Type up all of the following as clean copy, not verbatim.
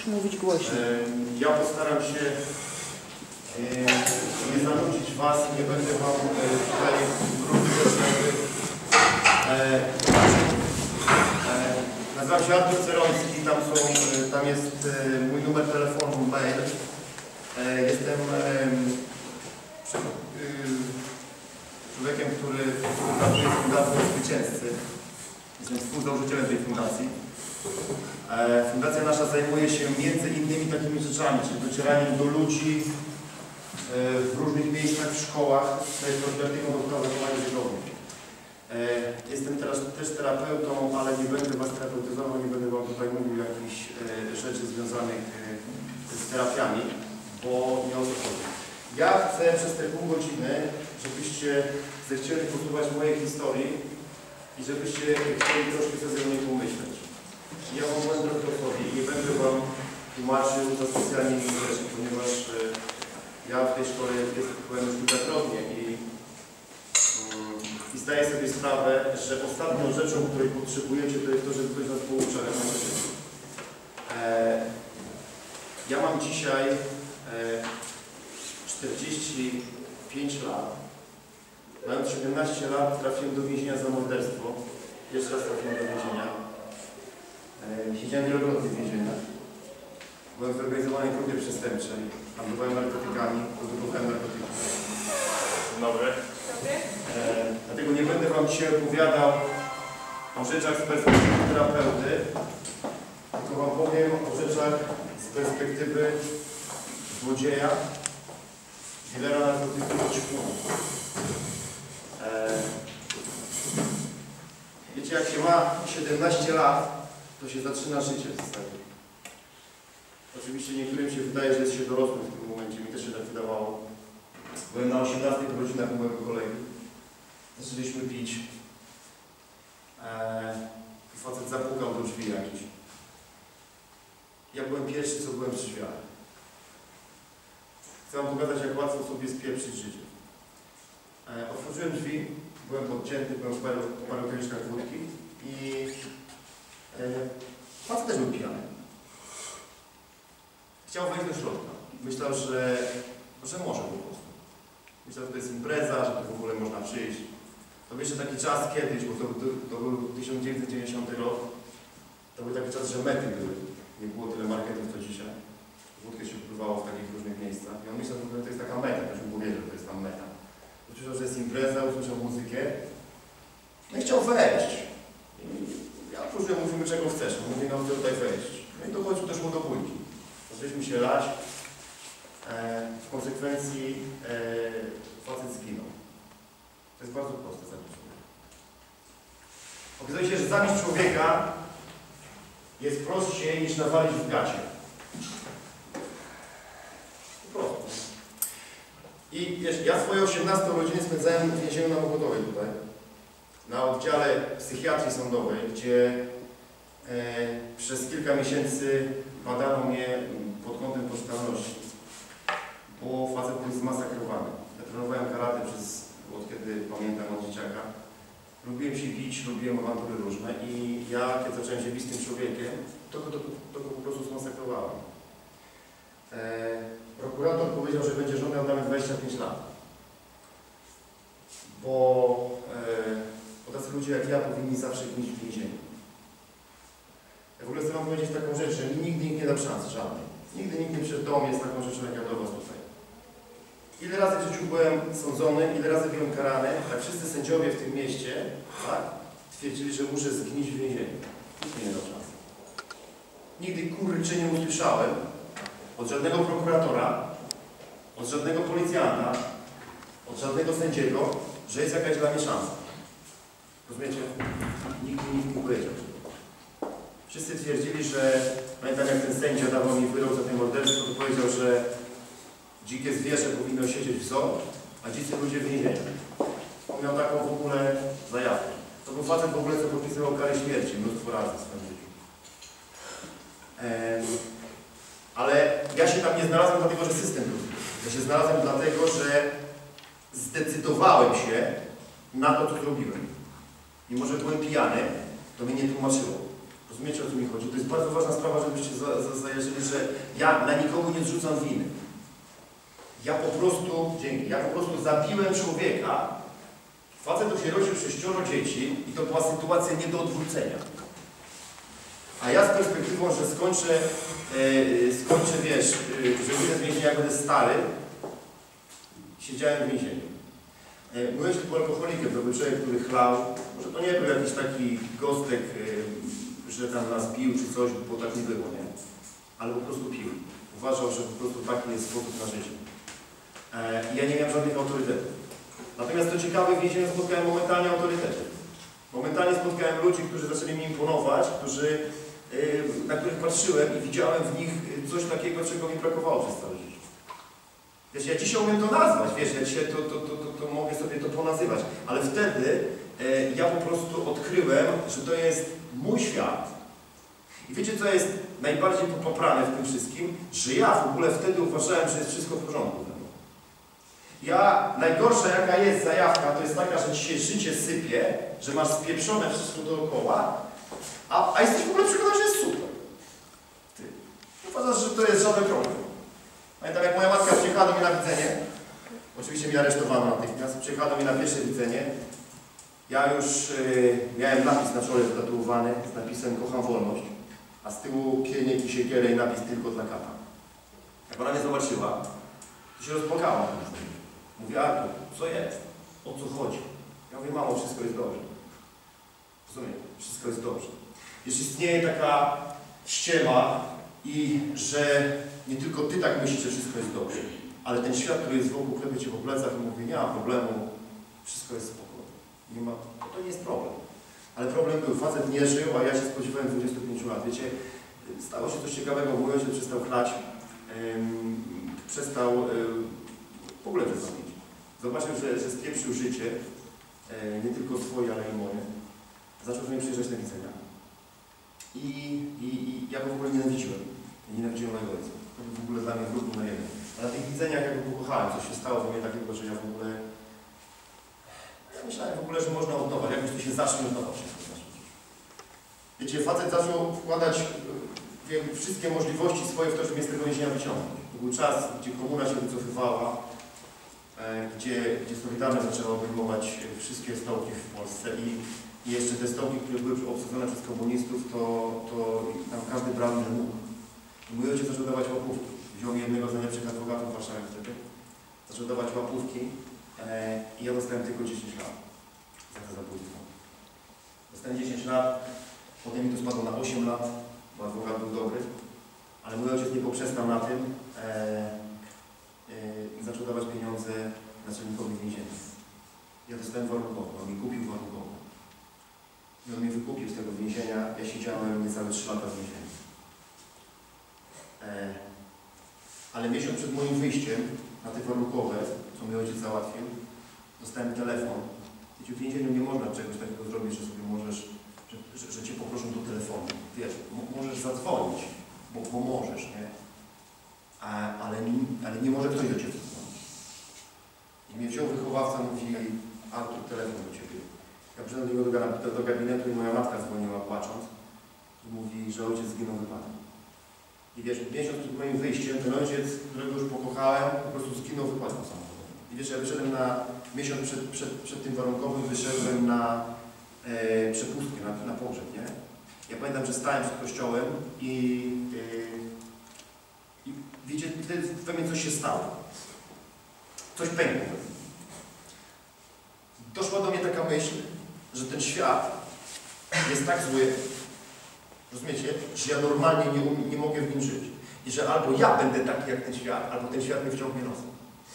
mówić głośno. Ja postaram się nie zanudzić Was i nie będę Wam tutaj brudny. Nazywam się Artur Ceroński, tam jest mój numer telefonu, mail. Jestem człowiekiem, który pracuje w Fundacji Zwycięzcy. Jestem współzałożycielem tej fundacji. Fundacja nasza zajmuje się między innymi takimi rzeczami, czyli docieraniem do ludzi w różnych miejscach, w szkołach, z profilaktyką do wychowania życiowego. Jestem teraz też terapeutą, ale nie będę Was terapeutyzował, nie będę Wam tutaj mówił jakichś rzeczy związanych z terapiami, bo nie o to chodzi. Ja chcę przez te pół godziny, żebyście zechcieli posłuchać mojej historii i żebyście chcieli troszkę sobie o niej pomyśleć. Ja Wam powiem trochę o sobie i nie będę Wam tłumaczył za specjalnie innych rzeczy, ponieważ ja w tej szkole byłem już kilkakrotnie i zdaję sobie sprawę, że ostatnią rzeczą, której potrzebujecie, to jest to, żeby ktoś Was poucza jak na życie. Ja mam dzisiaj 45 lat. Mając 17 lat trafiłem do więzienia za morderstwo. Jeszcze raz trafiłem do więzienia. Siedziałem wielokrotnie w więzieniach. Byłem w zorganizowanej grupie przestępczej. Handlowałem narkotykami, produkowałem narkotyki. Dzień dobry. Dlatego nie będę Wam dzisiaj opowiadał o rzeczach z perspektywy terapeuty, tylko Wam powiem o rzeczach z perspektywy złodzieja, dealera narkotyków i ćpuna. Wiecie, jak się ma 17 lat, to się zaczyna życie w zasadzie. Oczywiście niektórym się wydaje, że jest się dorosłym w tym momencie. Mi też się tak wydawało. Byłem na 18 rodzinach u mojego kolegi. Zaczęliśmy pić. I facet zapukał do drzwi jakiś. Ja byłem pierwszy, co byłem przy drzwiach. Chcę Wam pokazać, jak łatwo sobie spieprzyć życie. Otworzyłem drzwi, byłem podcięty, byłem w paru kieliszkach wódki i facet też był pijany. Chciał wejść do środka. Myślał, że może po prostu. Myślał, że to jest impreza, że to w ogóle można przyjść. To był jeszcze taki czas kiedyś, bo to był 1990 rok. To był taki czas, że mety były. Nie było tyle marketów co dzisiaj. Wódkę się wpływało w takich różnych miejscach. I on myślał, że to jest taka meta, ktoś mu powiedział, że to jest tam meta. Usłyszał, że jest impreza, usłyszał muzykę. No i chciał wejść. I ja otworzyłem, mówimy, czego chcesz. On mówi, no chcę tutaj wejść. No i doszło do bójki. Zaczęliśmy się lać. W konsekwencji facet zginął. To jest bardzo proste, zabić człowieka. Okazuje się, że zabić człowieka jest prościej niż nawalić w gacie. Po prostu. I wiesz, ja swoje 18 urodziny spędzałem w więzieniu na Mokotowej tutaj, na oddziale psychiatrii sądowej, gdzie przez kilka miesięcy badano mnie pod kątem poczytalności, bo facet był zmasakrowany. Ja trenowałem karate od kiedy pamiętam od dzieciaka. Lubiłem się bić, lubiłem awantury różne i ja, kiedy zacząłem się bić z tym człowiekiem, to go po prostu zmasakrowałem. Prokurator powiedział, że będzie żądał nawet 25 lat. Bo tacy ludzie jak ja powinni zawsze gnić w więzieniu. Ja w ogóle chcę Wam powiedzieć taką rzecz, że mi nigdy nikt nie da szansy żadnej. Nigdy nikt nie przyszedł do mnie z taką rzeczą jak ja do Was tutaj. Ile razy w życiu byłem sądzony, ile razy byłem karany, tak wszyscy sędziowie w tym mieście, tak, twierdzili, że muszę zgnić w więzieniu. Nikt mi nie dał szansy. Nigdy kurczę nie usłyszałem od żadnego prokuratora, od żadnego policjanta, od żadnego sędziego, że jest jakaś dla mnie szansa. Rozumiecie? Nigdy nikt nie powiedział. Wszyscy twierdzili, że pamiętam, jak ten sędzia dawał mi wyrok za ten morderstwo, to powiedział, że dzikie zwierzę powinno siedzieć w zoo, a dzicy ludzie w więzieniu. On miał taką w ogóle zajawkę. To był facet w ogóle, co podpisywał karę śmierci mnóstwo razy w swoim życiu. Ale ja się tam nie znalazłem dlatego, że system był. Ja się znalazłem dlatego, że zdecydowałem się na to, co zrobiłem. Mimo że byłem pijany, to mnie nie tłumaczyło. Rozumiecie, o co mi chodzi? To jest bardzo ważna sprawa, żebyście zajarzyli, że ja na nikogo nie zrzucam winy. Ja po prostu zabiłem człowieka. Facet to się rodził 6 dzieci i to była sytuacja nie do odwrócenia. A ja z perspektywą, że skończę, wiesz, że wyjdę z więzienia, jak będę stary, siedziałem w więzieniu. Mój ojciec był alkoholikiem, to był człowiek, który chlał. Może to nie był jakiś taki gostek, że tam nas bił czy coś, bo tak nie było, nie? Ale po prostu pił. Uważał, że po prostu taki jest sposób na życie. I ja nie miałem żadnych autorytetów. Natomiast to ciekawe, w więzieniu spotkałem momentalnie autorytety. Momentalnie spotkałem ludzi, którzy zaczęli mi imponować, na których patrzyłem i widziałem w nich coś takiego, czego mi brakowało przez całe życie. Wiesz, ja dzisiaj umiem to nazwać, wiesz, ja dzisiaj to mogę sobie to ponazywać, ale wtedy ja po prostu odkryłem, że to jest mój świat. I wiecie, co jest najbardziej popaprane w tym wszystkim? Że ja w ogóle wtedy uważałem, że jest wszystko w porządku. Najgorsza jaka jest zajawka, to jest taka, że ci się życie sypie, że masz spieprzone wszystko dookoła, a jesteś w ogóle przekonany, że jest super. Ty uważasz, że to jest żaden problem. Pamiętam, jak moja matka przyjechała do mnie na widzenie, oczywiście mnie aresztowano natychmiast, przyjechała do mnie na pierwsze widzenie, ja już miałem napis na czole wytatuowany z napisem "Kocham wolność", a z tyłu pieniek i siekierę i napis "Tylko dla kata". Jak ona mnie zobaczyła, to się rozpłakała. Mówi: "Artur, co jest? O co chodzi?" Ja mówię: "Mamo, wszystko jest dobrze." Rozumiem, wszystko jest dobrze. Jeśli istnieje taka ściema i że nie tylko ty tak myślisz, że wszystko jest dobrze, ale ten świat, który jest wokół, klepie cię po plecach i mówi: "Nie ma problemu, wszystko jest spokojne. Nie ma", to nie jest problem. Ale problem był, facet nie żył, a ja się spodziewałem 25 lat. Wiecie, stało się coś ciekawego, mój ojciec przestał chlać, w ogóle przestał pić. Zobaczył, że spieprzył życie, nie tylko swoje, ale i moje. Zaczął do mnie przyjeżdżać na widzenia. I ja go w ogóle nienawidziłem. Nienawidziłem mojego ojca. To był w ogóle dla mnie wróg na jeden. A na tych widzeniach ja go pokochałem. Coś się stało we mnie takiego, że ja w ogóle... Ja myślałem w ogóle, że można odnować. Jakoś to się zacznie odnować wszystko w naszym życiu. Wiecie, facet zaczął wkładać wszystkie możliwości swoje w to, żeby mnie z tego więzienia wyciągnąć. To był czas, gdzie komuna się wycofywała, gdzie Solidarność zaczęła obejmować wszystkie stołki w Polsce i jeszcze te stołki, które były obsadzone przez komunistów, to tam każdy brał ile mógł. I mój ojciec zaczął dawać łapówki. Wziął mi jednego z najlepszych adwokatów w Warszawie wtedy. Zaczął dawać łapówki i ja dostałem tylko 10 lat za to zabójstwo. Dostałem 10 lat, potem mi to spadło na 8 lat, bo adwokat był dobry, ale mój ojciec nie poprzestał na tym i zaczął dawać pieniądze naczelnikowi więzienia. Ja dostałem warunkowo, on mi kupił warunkowo. I on mnie wykupił z tego więzienia, ja siedziałem niecałe 3 lata w więzieniu. Ale miesiąc przed moim wyjściem na te warunkowe, co mój ojciec załatwił, dostałem telefon. Wiecie, w więzieniu nie można czegoś takiego zrobić, że sobie możesz, że cię poproszą do telefonu. Wiesz, możesz zadzwonić, bo możesz, nie? Ale nie może ktoś do ciebie zadzwonić. I mnie wziął wychowawca, mówi: "Artur, telefon do ciebie". Ja przyszedłem do niego do gabinetu i moja matka dzwoniła płacząc i mówi, że ojciec zginął w wypadku. I wiesz, miesiąc przed moim wyjściem ten ojciec, którego już pokochałem, po prostu zginął w wypadku samochodowym. I wiesz, ja wyszedłem miesiąc przed tym warunkowym, wyszedłem na przepustkę, na pogrzeb, nie? Ja pamiętam, że stałem przed kościołem i wiecie, wtedy we mnie coś się stało. Coś pękło. Doszła do mnie taka myśl, że ten świat jest tak zły, rozumiecie, że ja normalnie nie mogę w nim żyć. I że albo ja będę taki jak ten świat, albo ten świat mnie wciągnie nosem.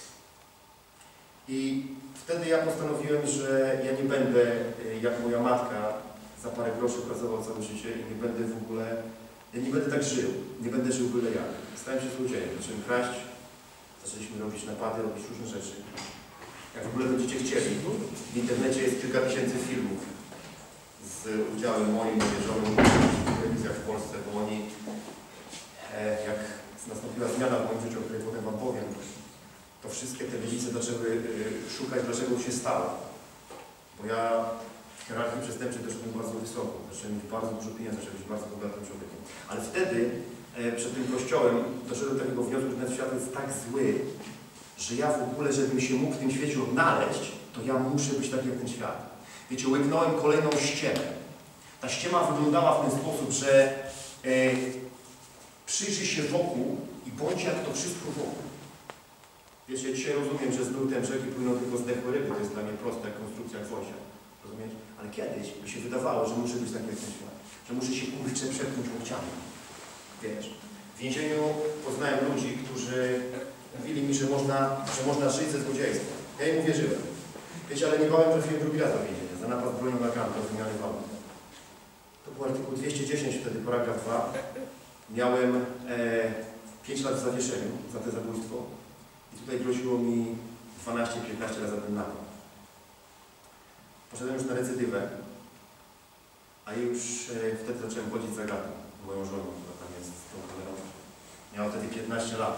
I wtedy ja postanowiłem, że ja nie będę jak moja matka za parę groszy pracował całe życie i nie będę w ogóle, ja nie będę tak żył, nie będę żył byle jak. Stałem się złodziejem, zacząłem kraść, zaczęliśmy robić napady, robić różne rzeczy. Jak w ogóle będziecie chcieli, w internecie jest kilka tysięcy filmów z udziałem moim, młodzieżowym w telewizjach w Polsce, bo oni, jak nastąpiła zmiana w moim życiu, o której potem wam powiem, to wszystkie telewizje zaczęły szukać, dlaczego to się stało. Bo ja hierarchii przestępczej doszedłem bardzo wysoko. Zacząłem mieć bardzo dużo pieniędzy, zacząłem być bardzo bogatym człowiekiem. Ale wtedy przed tym kościołem doszedłem do takiego wniosku, że ten świat jest tak zły, że ja w ogóle, żebym się mógł w tym świecie odnaleźć, to ja muszę być tak jak ten świat. Wiecie, łyknąłem kolejną ściemę. Ta ściema wyglądała w ten sposób, że przyjrzyj się wokół i bądź jak to wszystko wokół. Wiecie, ja dzisiaj rozumiem, że z nurtem rzeki płyną tylko zdechłe ryby, to jest dla mnie prosta jak konstrukcja gwoździa. Rozumiecie? Ale kiedyś mi się wydawało, że muszę być tak jak ten świat. Że muszę się kurczę przepchnąć łokciami. Wiesz, w więzieniu poznałem ludzi, którzy mówili mi, że można żyć ze złodziejstwem. Ja im uwierzyłem. Wiecie, ale niebawem trafiłem drugi raz do więzienia. Za napad bronią na kanto, wymiany walki. To był artykuł 210, wtedy paragraf 2. Miałem 5 lat w zawieszeniu za to zabójstwo. I tutaj groziło mi 12-15 lat za ten napad. Poszedłem już na recydywę, a już wtedy zacząłem chodzić za gatą. Moją żoną, która tam jest z tą kamerą. Miała wtedy 15 lat.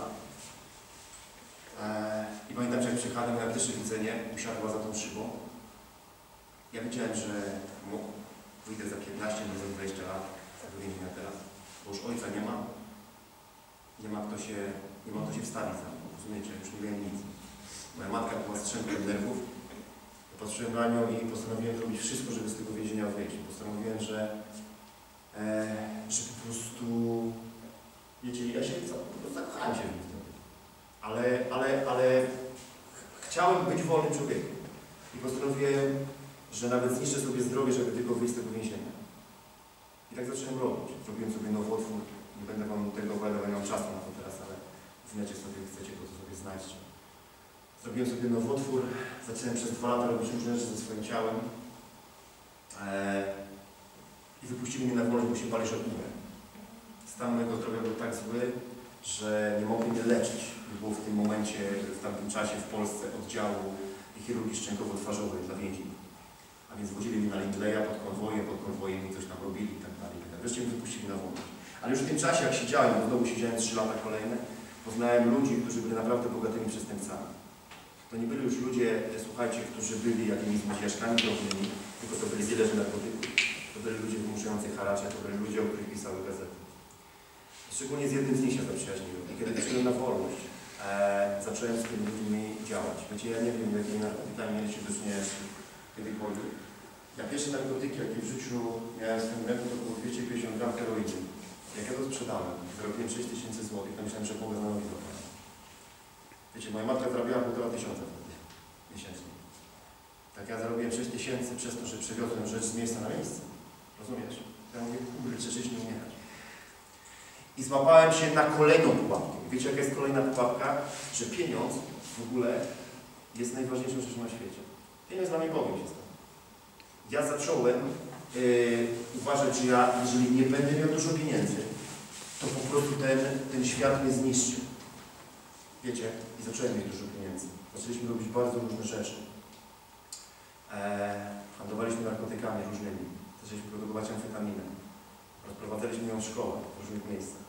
I pamiętam, że jak przyjechałem na pierwsze widzenie, usiadła za tą szybą. Ja wiedziałem, że wyjdę za 15, nie za 20 lat z tego więzienia teraz, bo już ojca nie ma. Nie ma kto się wstawić za mną. Rozumiecie, już nie miałem nic. Moja matka była strzępem nerwów. Patrzyłem na nią i postanowiłem zrobić wszystko, żeby z tego więzienia wyjść. Postanowiłem, że po prostu, wiecie, ja się zakochałem się w nim. Ale chciałem być wolnym człowiekiem. I postanowiłem, że nawet zniszczę sobie zdrowie, żeby tylko wyjść z tego więzienia. I tak zacząłem robić. Zrobiłem sobie nowotwór. Nie będę wam tego opowiadał, nie mam czasu na to teraz, ale w necie sobie chcecie, to sobie znajdźcie. Zrobiłem sobie nowotwór. Zacząłem przez 2 lata robić różne rzeczy ze swoim ciałem. I wypuścili mnie na wolność, bo się bali, że umrę. Stan mojego zdrowia był tak zły, że nie mogli mnie leczyć. Było w tym momencie, w tamtym czasie w Polsce oddziału chirurgii szczękowo-twarzowej dla więźniów. A więc wodzili mnie na Lindleya pod konwojem mi coś tam robili i tak dalej. Wreszcie mnie wypuścili na wolność. Ale już w tym czasie, jak siedziałem, bo znowu siedziałem 3 lata kolejne, poznałem ludzi, którzy byli naprawdę bogatymi przestępcami. To nie byli już ludzie, słuchajcie, którzy byli jakimiś złodziejaszkami drobnymi, tylko to byli dilerzy narkotyków. To byli ludzie wymuszający haracze, to byli ludzie, o których pisały gazety. Szczególnie z jednym z nich się zaprzyjaźniłem. I kiedy wyszedłem na wolność, zacząłem z tymi ludźmi działać. Wiecie, ja nie wiem, jakimi narkotykami mieliście do czynienia kiedykolwiek. Ja pierwsze narkotyki, jakie w życiu miałem w tym ręku, to było 250 gram heroiny. Jak ja to sprzedałem, zarobiłem 6000 zł, to myślałem, że mogę zanowić do pana. Wiecie, moja matka zarabiała 1500 wtedy miesięcznie. Tak ja zarobiłem 6000 przez to, że przewiozłem rzecz z miejsca na miejsce. Rozumiesz? Ja mówię, kurczę, żyć nie umierać. I złapałem się na kolejną pułapkę. Wiecie, jaka jest kolejna pułapka? Że pieniądz w ogóle jest najważniejszą rzeczą na świecie. Pieniądz dla mnie Bogiem się stał. Ja zacząłem uważać, że ja, jeżeli nie będę miał dużo pieniędzy, to po prostu ten świat mnie zniszczy. Wiecie? I zacząłem mieć dużo pieniędzy. Zaczęliśmy robić bardzo różne rzeczy. Handlowaliśmy narkotykami różnymi. Zaczęliśmy produkować amfetaminę. Rozprowadzaliśmy ją w szkołach w różnych miejscach.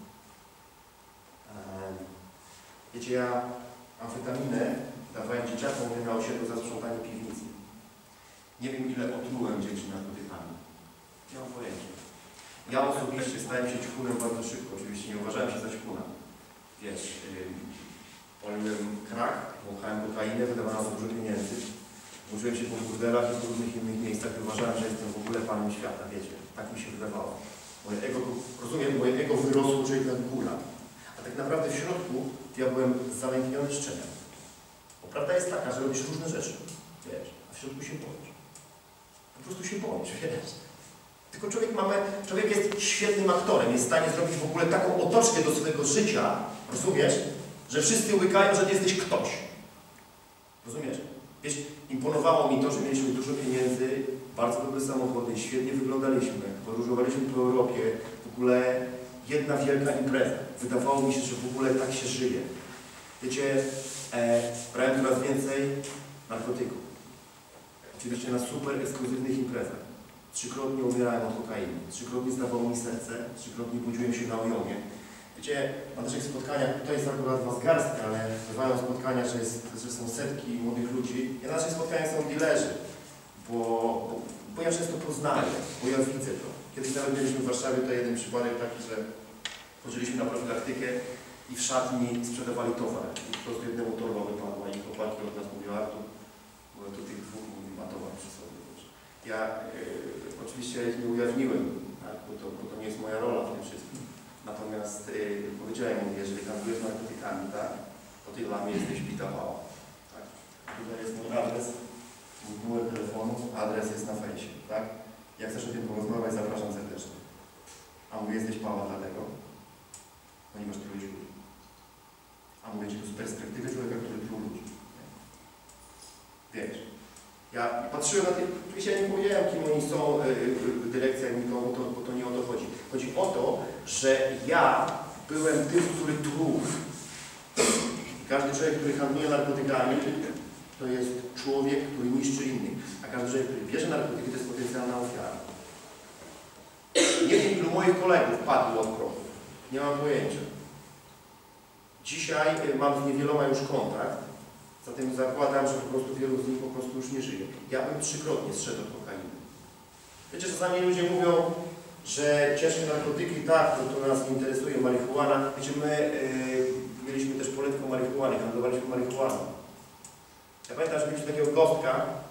Wiecie, ja amfetaminę dawałem dzieciakom, które na osiedlu za sprzątanie piwnicy. Nie wiem, ile otrułem dzieci narkotykami. Nie mam pojęcia. Ja osobiście stałem się ćpunem bardzo szybko. Oczywiście nie uważałem się za ćpuna. Wiesz, paliłem crack, wąchałem kokainę, wydawałem za dużo pieniędzy. Uczyłem się po burdelach i po różnych innych miejscach i uważałem, że jestem w ogóle panem świata, wiecie. Tak mi się wydawało. Moje ego, rozumiem, moje ego wyrosło człowiek jak kula. A tak naprawdę w środku ja byłem zalękniony szczerem. Bo prawda jest taka, że robisz różne rzeczy, wiesz, a w środku się boisz. Po prostu się boisz, wiesz. Tylko człowiek jest świetnym aktorem, jest w stanie zrobić w ogóle taką otoczkę do swojego życia, rozumiesz, że wszyscy łykają, że ty jesteś ktoś. Rozumiesz? Wiesz, imponowało mi to, że mieliśmy dużo pieniędzy, bardzo dobre samochody, świetnie wyglądaliśmy, podróżowaliśmy po Europie, w ogóle jedna wielka impreza. Wydawało mi się, że w ogóle tak się żyje. Wiecie, brałem coraz więcej narkotyków. Oczywiście na super ekskluzywnych imprezach. 3-krotnie umierałem od kokainy, 3-krotnie zdawało mi serce, 3-krotnie budziłem się na ojomie. Wiecie, na naszych spotkaniach, tutaj jest akurat was garstka, ale bywają spotkania, że są setki młodych ludzi. I na naszych spotkaniach są dilerzy, bo bo ja często poznaję, bo ja widzę to. Kiedyś nawet mieliśmy w Warszawie to jeden przypadek taki, że chodziliśmy na profilaktykę i w szatni sprzedawali towar. I po prostu jednemu torba wypadła i chłopaki od nas mówią, Artur, bo tu tych dwóch mówi, ma towar przy sobie. Ja oczywiście nie ujawniłem, tak, bo to nie jest moja rola w tym wszystkim. Natomiast powiedziałem mu, jeżeli handlujesz narkotykami, tak, to ty dla mnie jesteś bita pała. Tak. Tutaj jest mój adres, mój numer telefonu, adres jest na fejsie, tak. Jak chcesz o tym porozmawiać, zapraszam serdecznie. A mówię, jesteś pała dlatego, ponieważ ty lubisz ludzi. A mówię ci to z perspektywy człowieka, który truł ludzi. Wiesz, ja patrzyłem na tych, oczywiście ja nie powiedziałem, kim oni są, dyrekcja i nikomu, bo to nie o to chodzi. Chodzi o to, że ja byłem tym, który truł. Każdy człowiek, który handluje narkotykami, to jest człowiek, który niszczy innych. A każdy człowiek, który bierze narkotyki, to jest potencjalna ofiara. Nie wiem, ilu moich kolegów padło od prochu. Nie mam pojęcia. Dzisiaj mam z niewieloma już kontakt, zatem zakładam, że po prostu wielu z nich po prostu już nie żyje. Ja bym 3-krotnie zszedł od kokainy. Wiecie, czasami ludzie mówią, że ciężkie narkotyki, tak, to nas interesuje, marihuana. Wiecie, my mieliśmy też poletką marihuany, handlowaliśmy marihuaną. Ja pamiętam, że mieliśmy takiego gostka,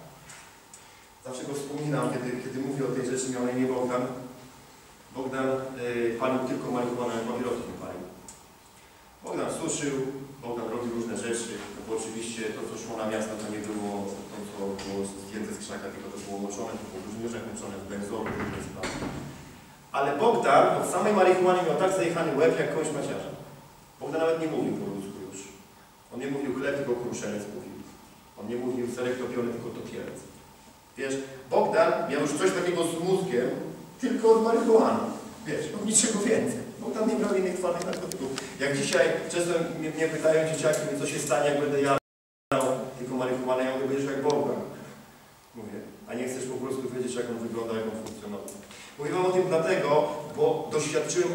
zawsze go wspominam, kiedy mówię o tej rzeczy, miał na imię Bogdan. Bogdan palił tylko marihuanę, papierosy nie palił. Bogdan suszył, Bogdan robił różne rzeczy, no bo oczywiście to, co szło na miasto, to nie było to, co było zdjęte z krzaka, tylko to było moczone, to było w różnych rzeczach moczone, w benzolu, w różnych sprawach. Ale Bogdan od samej marihuany miał tak zajechany łeb, jak kość maciarza. Bogdan nawet nie mówił po ludzku już. On nie mówił chleb, tylko kruszelec mówił. On nie mówił serek topiony, tylko topielec. Wiesz, Bogdan miał już coś takiego z mózgiem, tylko od marihuany. Wiesz, od niczego więcej. Bogdan nie brał innych twardych narkotyków. Jak dzisiaj często mnie pytają dzieciaki, co się stanie, jak będę jadł tylko marihuanę, ja mówię, będziesz jak Bogdan. Mówię, a nie chcesz po prostu wiedzieć, jak on wygląda, jak on funkcjonuje. Mówię wam o tym dlatego, bo doświadczyłem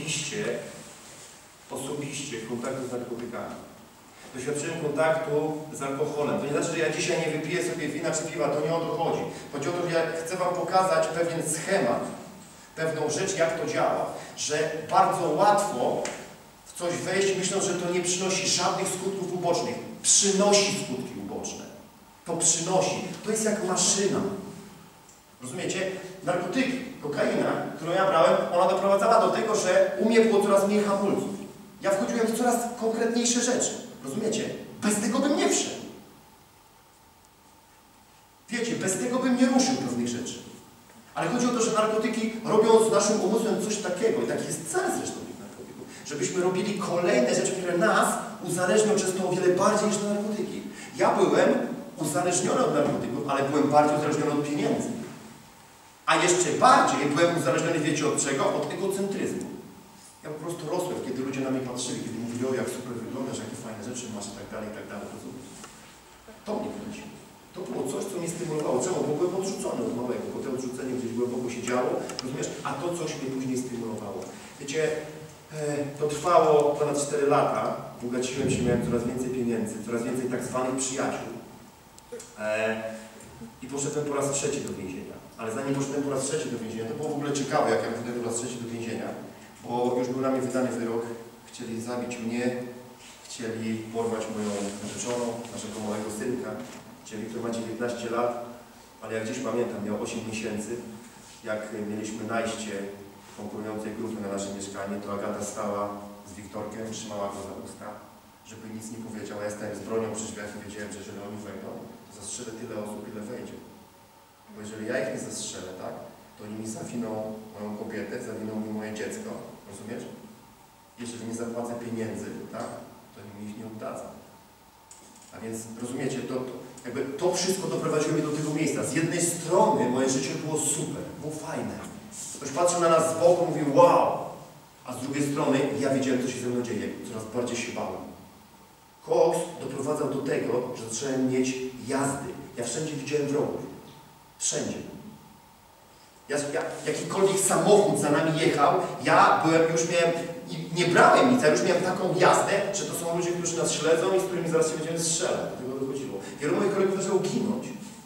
osobiście kontaktu z narkotykami. Doświadczyłem kontaktu z alkoholem. To nie znaczy, że ja dzisiaj nie wypiję sobie wina czy piwa, to nie o to chodzi. Chodzi o to, że ja chcę wam pokazać pewien schemat, pewną rzecz, jak to działa. Że bardzo łatwo w coś wejść, myśląc, że to nie przynosi żadnych skutków ubocznych. Przynosi skutki uboczne. To przynosi. To jest jak maszyna. Rozumiecie? Narkotyki, kokaina, którą ja brałem, ona doprowadzała do tego, że u mnie było coraz mniej hamulców. Ja wchodziłem w coraz konkretniejsze rzeczy. Rozumiecie? Bez tego bym nie wszedł. Wiecie, bez tego bym nie ruszył pewnych rzeczy. Ale chodzi o to, że narkotyki robią z naszym umysłem coś takiego, i taki jest cel zresztą tych narkotyków, żebyśmy robili kolejne rzeczy, które nas uzależnią często o wiele bardziej niż narkotyki. Ja byłem uzależniony od narkotyków, ale byłem bardziej uzależniony od pieniędzy. A jeszcze bardziej byłem uzależniony, wiecie od czego? Od egocentryzmu. Ja po prostu rosłem, kiedy ludzie na mnie patrzyli, kiedy mówili, o jak super wyglądasz, jakie fajne rzeczy masz i tak dalej, rozumiesz? To mnie kręciło. To było coś, co mnie stymulowało. Czemu? Bo byłem odrzucony od małego, bo to odrzucenie gdzieś głęboko się działo, rozumiesz? A to coś mnie później stymulowało. Wiecie, to trwało ponad 4 lata, bogaciłem się, miałem coraz więcej pieniędzy, coraz więcej tak zwanych przyjaciół. I poszedłem po raz 3 do więzienia. Ale zanim poszedłem po raz 3 do więzienia, to było w ogóle ciekawe, jak ja poszedłem po raz 3 do więzienia, bo już był na mnie wydany wyrok, chcieli zabić mnie, chcieli porwać moją narzeczoną, naszego małego synka, który ma 19 lat, ale jak gdzieś pamiętam, miał 8 miesięcy, jak mieliśmy najście konkurującej grupy na nasze mieszkanie, to Agata stała z Wiktorkiem, trzymała go za usta, żeby nic nie powiedział. Ja stałem z bronią przy drzwiach i wiedziałem, że jeżeli oni wejdą, to zastrzelę tyle osób, ile wejdzie. Bo jeżeli ja ich nie zastrzelę, tak, to oni mi zawiną moją kobietę, zawiną mi moje dziecko, rozumiesz? Jeżeli nie zapłacę pieniędzy, tak, to mi ich nie oddadzą. A więc, rozumiecie, to wszystko doprowadziło mnie do tego miejsca. Z jednej strony moje życie było super, było fajne. Ktoś patrzył na nas z boku, mówił wow, a z drugiej strony ja wiedziałem, co się ze mną dzieje, coraz bardziej się bałem. Koks doprowadzał do tego, że zacząłem mieć jazdy. Ja wszędzie widziałem wrogów. Wszędzie. Jakikolwiek samochód za nami jechał, ja już miałem, nie brałem nic, ja już miałem taką jazdę, że to są ludzie, którzy nas śledzą i z którymi zaraz się będziemy strzelać. Do tego dochodziło. Wielu moich kolegów zaczęło ginąć.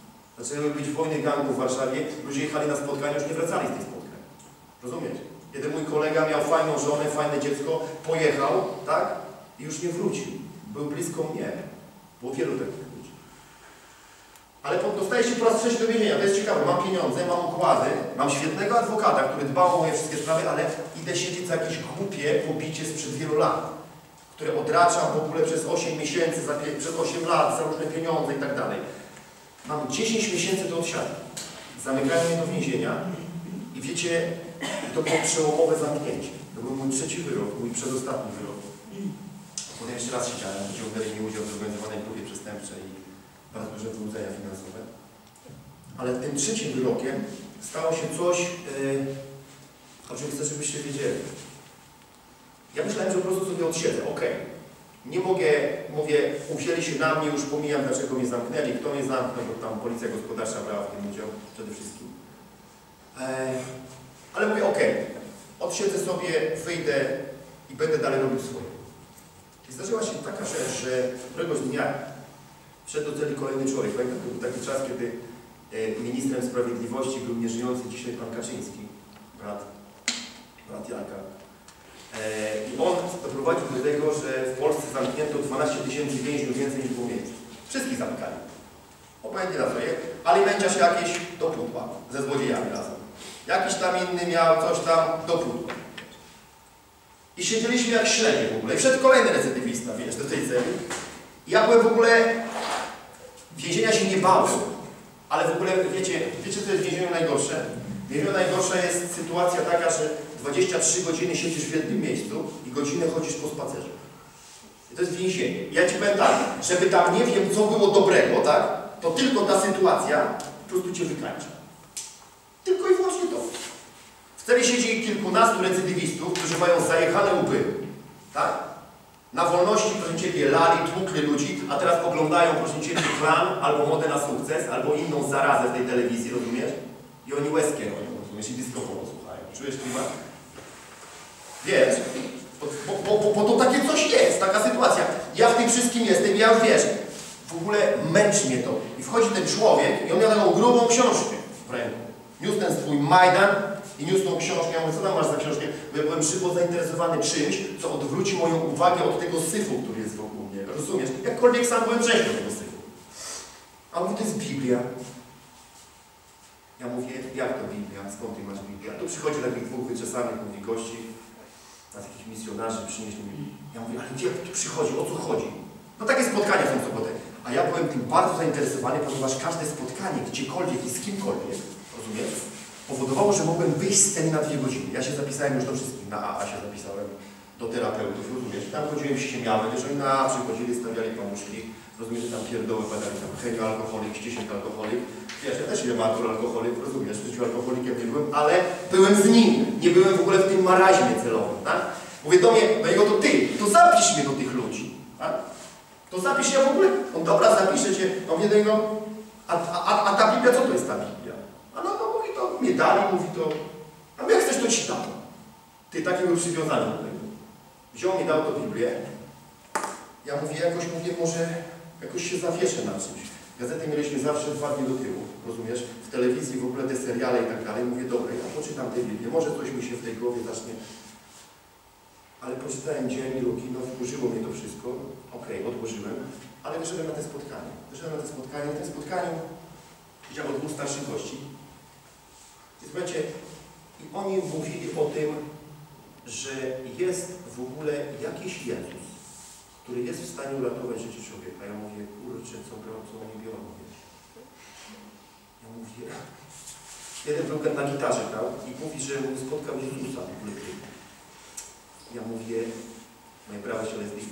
Zaczęły być wojny gangów w Warszawie, ludzie jechali na spotkania, już nie wracali z tych spotkań. Rozumiecie? Jeden mój kolega miał fajną żonę, fajne dziecko, pojechał, tak? I już nie wrócił. Był blisko mnie. Było wielu takich ludzi. Ale dostaję się po raz trzeci do więzienia. To jest ciekawe. Mam pieniądze, mam układy, mam świetnego adwokata, który dbał o moje wszystkie sprawy, ale idę siedzieć za jakieś głupie pobicie sprzed wielu lat, które odraczam w ogóle przez 8 miesięcy, przez 8 lat, za różne pieniądze i tak dalej. Mam 10 miesięcy do odsiadki. Zamykają mnie do więzienia i wiecie, to było przełomowe zamknięcie. To był mój trzeci wyrok, mój przedostatni wyrok. Potem jeszcze raz siedziałem, wyciągnęli mi udział w zorganizowanej grupie przestępczej i bardzo duże wyłudzenia finansowe. Ale tym trzecim wyrokiem stało się coś, o czym chcę, żebyście wiedzieli. Ja myślałem, że po prostu sobie odsiedzę, okej. Nie mogę, mówię, uwzięli się na mnie, już pomijam, dlaczego mnie zamknęli, kto mnie zamknął, bo tam policja gospodarcza brała w tym udział przede wszystkim. Ale mówię, okej, odsiedzę sobie, wyjdę i będę dalej robił swoje. I zdarzyła się taka rzecz, że któregoś dnia wszedł do celi kolejny człowiek. Pamiętam, to był taki czas, kiedy ministrem sprawiedliwości był nieżyjący dzisiaj pan Kaczyński, brat Janka. I on doprowadził do tego, że w Polsce zamknięto 12 000 więźniów więcej niż było miejsc. Wszystkich zamykali. Obojętnie na projekt, ale męciarz jakieś do pudła, ze złodziejami razem. Jakiś tam inny miał coś tam do pudła. I siedzieliśmy jak śledzie w ogóle. I wszedł kolejny recydywista, wiesz, do tej celi. I ja byłem w ogóle... Więzienia się nie bałem. Ale w ogóle, wiecie co jest w więzieniu najgorsze? W więzieniu najgorsza jest sytuacja taka, że 23 godziny siedzisz w jednym miejscu i godzinę chodzisz po spacerze. I to jest więzienie. Ja ci powiem tak, żeby tam nie wiem, co było dobrego, tak? To tylko ta sytuacja po prostu cię wykańcza. Tylko i wyłącznie to. W celi siedzi kilkunastu recydywistów, którzy mają zajechane łby, tak? Na wolności, proszę Ciebie, lali, tłukli ludzi, a teraz oglądają, proszę Ciebie, Klan, albo Modę na sukces, albo inną zarazę w tej telewizji, rozumiesz? I oni łezkę robią, rozumiesz? I disco polo słuchają. Czujesz klimat? Wiesz? Bo to takie coś jest, taka sytuacja. Ja w tym wszystkim jestem i ja już wiesz, w ogóle męczy mnie to. I wchodzi ten człowiek i on miał taką grubą książkę w ręku. Niósł ten swój Majdan i niósł tą książkę. Ja mówię, co tam masz za książkę? Bo ja byłem żywo zainteresowany czymś, co odwróci moją uwagę od tego syfu, który jest wokół mnie. Rozumiesz? Jakkolwiek sam byłem rzeźką tego syfu. A on mówi, to jest Biblia. Ja mówię, jak to Biblia? Skąd ty masz Biblię? A tu przychodzi takich dwóch wyczesanych, mówi, gości, takich misjonarzy przynieśli mi. Ja mówię, ale gdzie tu przychodzi? O co chodzi? No takie spotkania są w sobotę. A ja byłem tym bardzo zainteresowany, ponieważ każde spotkanie, gdziekolwiek i z kimkolwiek, rozumiesz, powodowało, że mogłem wyjść z sceny na 2 godziny. Ja się zapisałem już do wszystkich. Na AA się zapisałem, do terapeutów, rozumiesz? Tam chodziłem ściemiały, wiesz, oni na AA przychodzili, stawiali pamuszki, rozumiesz, tam pierdoły padali, tam Henio alkoholik, Ściesiek alkoholik. Wiesz, ja też jem alkoholik, rozumiesz, w życiu alkoholikiem nie byłem, ale byłem z nim. Nie byłem w ogóle w tym maraźmie celowym, tak? Mówię do niego, to ty, to zapisz mnie do tych ludzi, tak? To zapisz, ja w ogóle, on dobra, zapiszę cię, a mówię do niego, a ta Biblia, co to jest ta Biblia? A no to mówi, to mnie dali, mówi to, a jak chcesz, to ci dam. Ty taki był przywiązany do tego. Wziął mi, dał to Biblię, ja mówię, może jakoś się zawieszę na czymś. Gazety mieliśmy zawsze 2 dni do tyłu, rozumiesz? W telewizji w ogóle te seriale i tak dalej. Mówię, dobra, ja poczytam tę Biblię, może coś mi się w tej głowie zacznie. Ale poczytałem dzień, drugi, no wkurzyło mnie to wszystko. Okej, odłożyłem, ale wyszedłem na te spotkanie. Wyszedłem na te spotkanie. Na tym spotkaniu widziałem 2 starszych gości. I słuchajcie, i oni mówili o tym, że jest w ogóle jakiś Jezus, który jest w stanie uratować życie człowieka. Ja mówię, kurczę, co oni biorą, wiesz. Ja mówię, jeden druga na gitarze grał i mówi, że spotkał Jezusa w ogóle. Ja mówię, moje prawo się lesbi.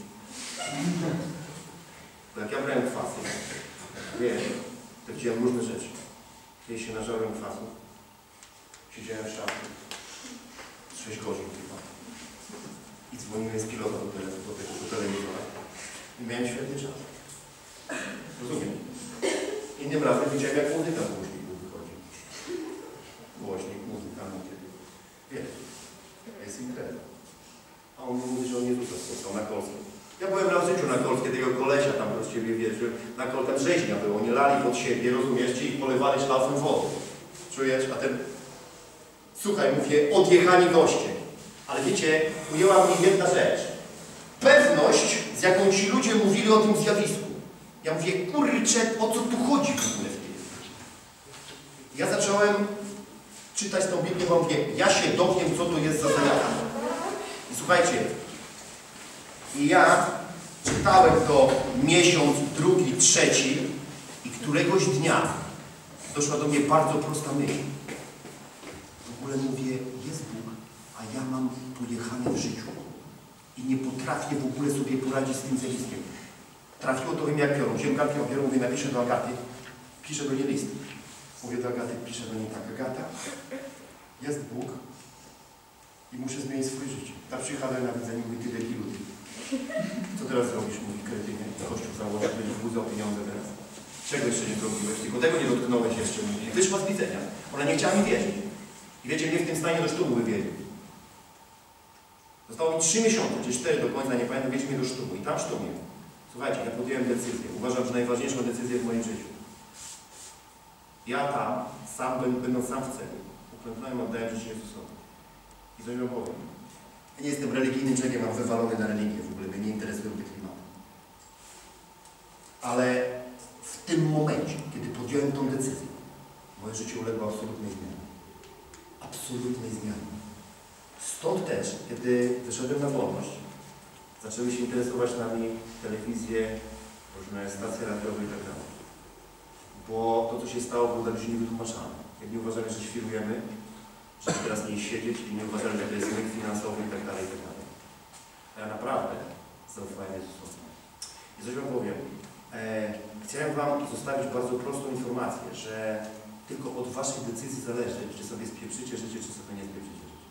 Bo jak ja brałem kwasy, wiesz, to widziałem różne rzeczy. Kiedyś się nażarłem kwasu, siedziałem w szafie, 6 godzin chyba. I dzwoniłem z pilota do telewizora. I miałem świetny czas. Rozumiem. Innym razem widziałem, jak muzyka z głośników wychodzi. Głośnik, muzyka, muzyka. Wiesz, jest impreza. A on mówi, że on Jezusa spotkał na Kolskim. Ja byłem raz w życiu na Kolskie, tego kolesia tam od ciebie, wiesz, na Kolskę rzeźnia było, oni lali pod siebie, rozumiesz, ci ich polewali szlafem wodą. Czujesz? A ten, słuchaj, mówię, odjechani goście. Ale wiecie, ujęła mnie jedna rzecz. Pewność, z jaką ci ludzie mówili o tym zjawisku. Ja mówię, kurczę, o co tu chodzi w ogóle? Ja zacząłem czytać tą Biblię, bo mówię, ja się dowiem, co to jest za zjawisko. I słuchajcie, i ja czytałem to miesiąc, drugi, trzeci i któregoś dnia doszła do mnie bardzo prosta myśl. W ogóle mówię, jest Bóg, a ja mam pojechane w życiu i nie potrafię w ogóle sobie poradzić z tym zjawiskiem. Trafiło to wiem jak piorun. Wziąłem kartkę papieru, mówię, napiszę do Agaty, piszę do niej list. Mówię do Agaty, piszę do niej tak, Agata, jest Bóg i muszę zmienić swoje życie. Ta przyjechała na widzenie, mówi, ty debilu, ty. Co teraz zrobisz? Mówi, kretynie, kościół założyć, będziesz wózał pieniądze teraz. Czego jeszcze nie zrobiłeś? Tylko tego nie dotknąłeś jeszcze, mówi. Wyszła z widzenia. Ona nie chciała mi wierzyć. I wiecie, mnie w tym stanie do sztumu wywieźli. Zostało mi 3 miesiące, czy 4 do końca, nie pamiętam, wiedź mnie do sztumu. I tam w sztumie. Słuchajcie, ja podjąłem decyzję. Uważam, że najważniejszą decyzję w moim życiu. Ja tam, będąc sam w celu, uklęknąłem, oddałem życie Jezusowi. I coś wam powiem. Ja nie jestem religijnym człowiekiem, mam wywalony na religię, w ogóle mnie nie interesują te klimaty. Ale w tym momencie, kiedy podjąłem tą decyzję, moje życie uległo absolutnej zmianie. Absolutnej zmianie. Stąd też, kiedy wyszedłem na wolność, zaczęły się interesować nami telewizje, różne stacje radiowe i tak dalej. Bo to, co się stało, było dla ludzi niewytłumaczalne. Jak nie uważali, że świrujemy, żeby teraz nie siedzieć i nie uważali, że to jest myk finansowy i tak dalej, i tak dalej. A ja naprawdę zaufałem Jezusowi. I coś wam powiem. Chciałem wam zostawić bardzo prostą informację, że tylko od waszej decyzji zależy, czy sobie spieprzycie życie, czy sobie nie spieprzycie życie.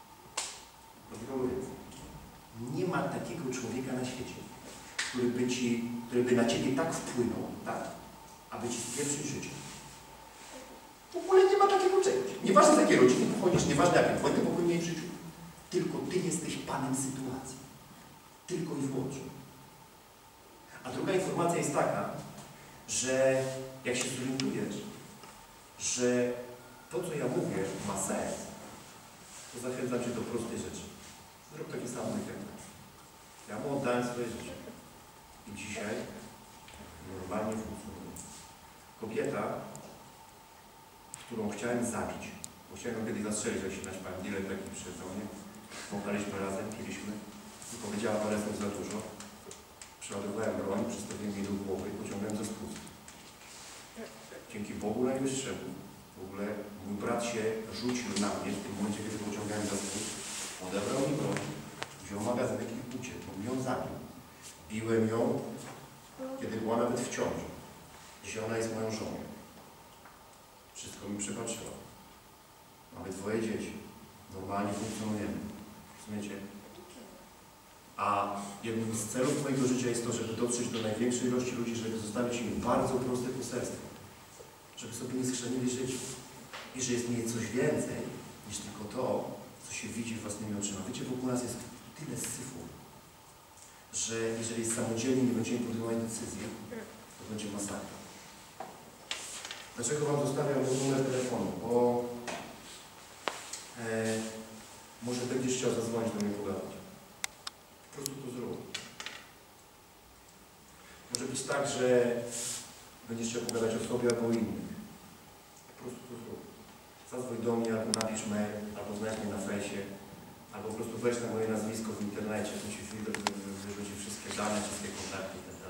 Nie ma takiego człowieka na świecie, który by na ciebie tak wpłynął, tak, aby ci spieprzyć życie. W ogóle nie ma takiego czegoś. Nieważne z jakiej rodziny pochodzisz, nieważne jakie błędy popełniłeś w życiu. Tylko ty jesteś panem sytuacji. Tylko i wyłącznie. A druga informacja jest taka, że jak się zorientujesz, że to, co ja mówię, ma sens, to zachęcam cię do prostej rzeczy. Zrób taki sam jak ja. Ja mu oddałem swoje życie. I dzisiaj normalnie funkcjonuje. Kobieta, którą chciałem zabić, bo chciałem ją kiedyś zastrzelić, jak się naćpałem, dealer taki przyjeżdżał, nie? Pomagaliśmy razem, piliśmy i powiedziała parę słów za dużo. Przeładowałem broń, przystawiłem jej do głowy i pociągnąłem za spust. Dzięki Bogu Najwyższemu w ogóle mój brat się rzucił na mnie w tym momencie, kiedy pociągałem za spust. Odebrał mi broń, wziął magazynek i uciekł, bo ją zabił. Biłem ją, kiedy była nawet w ciąży. Dzisiaj ona jest moją żoną. Wszystko mi przebaczyła. Mamy 2 dzieci. Normalnie funkcjonujemy. Rozumiecie? A jednym z celów mojego życia jest to, żeby dotrzeć do największej ilości ludzi, żeby zostawić im bardzo proste poselstwo. Żeby sobie nie schrzanili życie. I że jest w niej coś więcej, niż tylko to, co się widzi własnymi oczyma. Wiecie, wokół nas jest tyle syfu, że jeżeli samodzielnie nie będziemy podejmować decyzji, to będzie masakra. Dlaczego wam zostawiam numer telefonu? Bo może będziesz chciał zadzwonić do mnie pogadać. Po prostu to zrób. Może być tak, że będziesz chciał pogadać o sobie albo o innych. Po prostu to zrób. Zadzwoń do mnie, albo napisz mail, albo znajdź mnie na fejsie, albo po prostu weź na moje nazwisko w internecie, to ci wyrzuci wszystkie dane, wszystkie kontakty itd.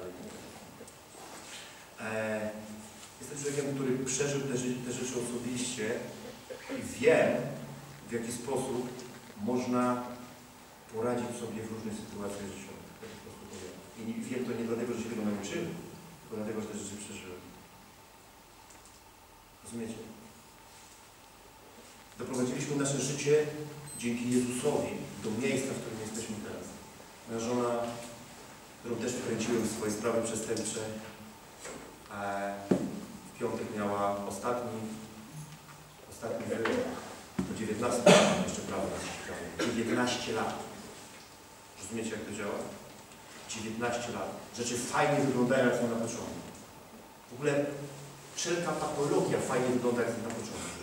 Jestem człowiekiem, który przeżył te rzeczy osobiście i wiem, w jaki sposób można poradzić sobie w różnych sytuacjach życiowych. I wiem to nie dlatego, że się tego nauczyłem, tylko dlatego, że te rzeczy przeżyłem. Rozumiecie? Doprowadziliśmy nasze życie dzięki Jezusowi do miejsca, w którym jesteśmy teraz. Moja żona, którą też wkręciłem w swoje sprawy przestępcze, w piątek miała ostatni wyrok. Po 19 lat jeszcze prawo nas ścigało. 19 lat. Rozumiecie, jak to działa? 19 lat. Rzeczy fajnie wyglądają, jak są na początku. W ogóle wszelka patologia fajnie wygląda, jak są na początku.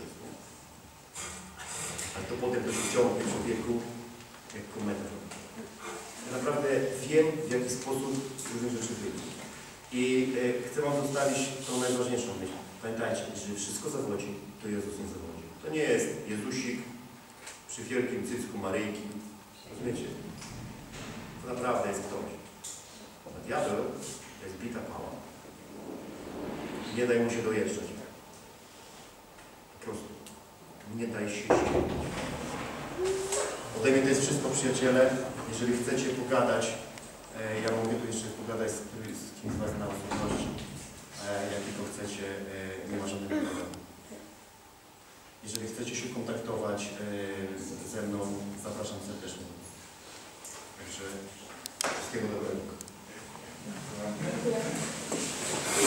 Ale to potem to się ciągnie w człowieku jak kometa. Ja naprawdę wiem, w jaki sposób różne rzeczy wyjdą. I chcę Wam zostawić tą najważniejszą myśl. Pamiętajcie, jeżeli wszystko zawodzi, to Jezus nie zawodzi. To nie jest Jezusik przy wielkim cycku Maryjki. Rozumiecie? To naprawdę jest ktoś. A diabeł to jest bita pała. Nie daj mu się dojeżdżać. Po prostu. Nie daj się śmierć. Ode mnie to jest wszystko, przyjaciele. Jeżeli chcecie pogadać, ja mogę tu jeszcze pogadać z kimś z Was na osobności. Jak tylko chcecie, nie ma żadnego problemu. Jeżeli chcecie się kontaktować ze mną, zapraszam serdecznie. Także wszystkiego dobrego.